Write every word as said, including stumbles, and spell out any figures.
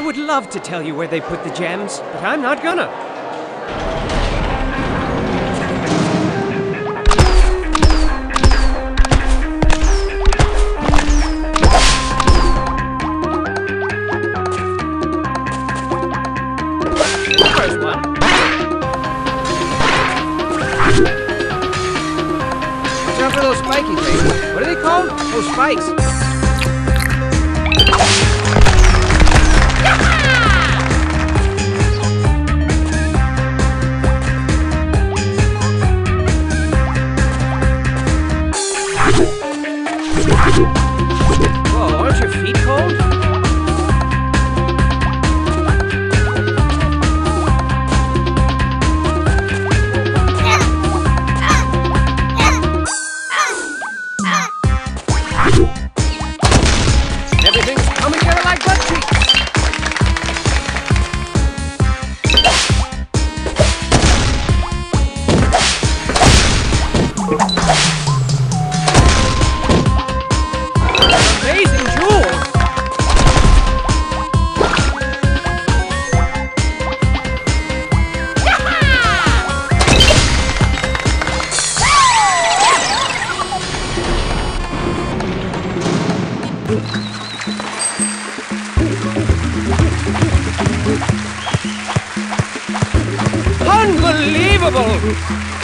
would love to tell you where they put the gems, but I'm not gonna. First one. Watch out for those spiky things. What are they called? Oh, spikes. Whoa, aren't your feet cold? Everything's coming together like butt cheeks. Amazing jewels! Unbelievable!